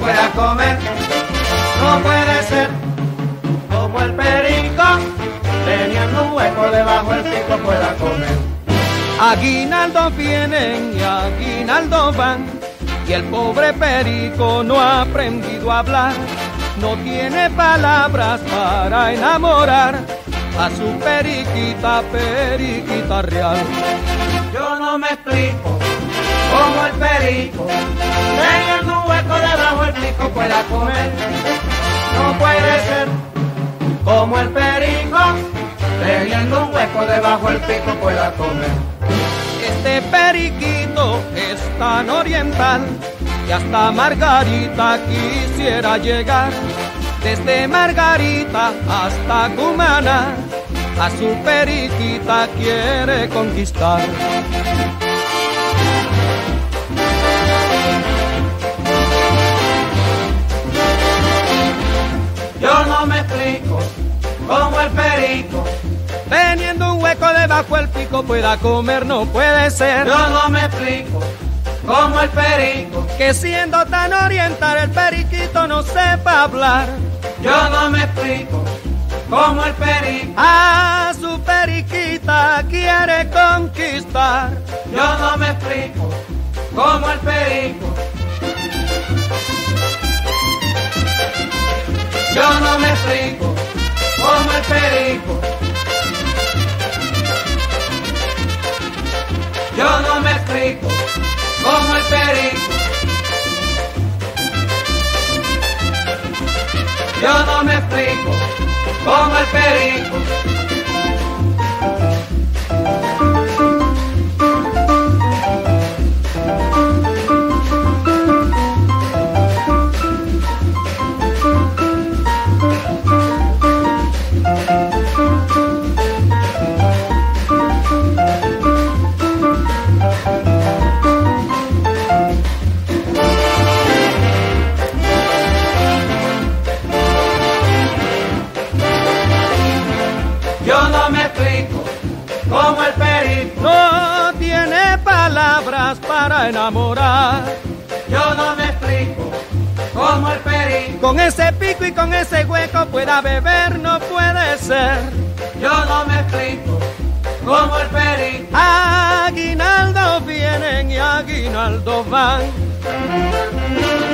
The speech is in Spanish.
pueda comer. No puede ser como el perico, teniendo un hueco debajo el pico pueda comer. Aguinaldos vienen y aguinaldos van, y el pobre perico no ha aprendido a hablar. No tiene palabras para enamorar a su periquita, periquita real. Yo no me explico cómo el perico, teniendo un hueco debajo el pico pueda comer. No puede ser como el perico, teniendo un hueco debajo el pico pueda comer. Este periquito es tan oriental que hasta Margarita quisiera llegar. Desde Margarita hasta Cumaná, a su periquita quiere conquistar. Yo no me explico cómo el perico, teniendo un hueco debajo el pico pueda comer, no puede ser. yo no me explico cómo el perico, Que siendo tan oriental el periquito no sepa hablar. yo no me explico cómo el perico, A su periquita quiere conquistar. yo no me explico cómo el perico, yo no me explico cómo el perico, yo no me explico cómo el perico, yo no me explico cómo el perico. Yo no me explico cómo el perico, No tiene palabras para enamorar. yo no me explico cómo el perico, Con ese pico y con ese hueco pueda beber, no puede ser. yo no me explico cómo el perico, Aguinaldos vienen y aguinaldos van.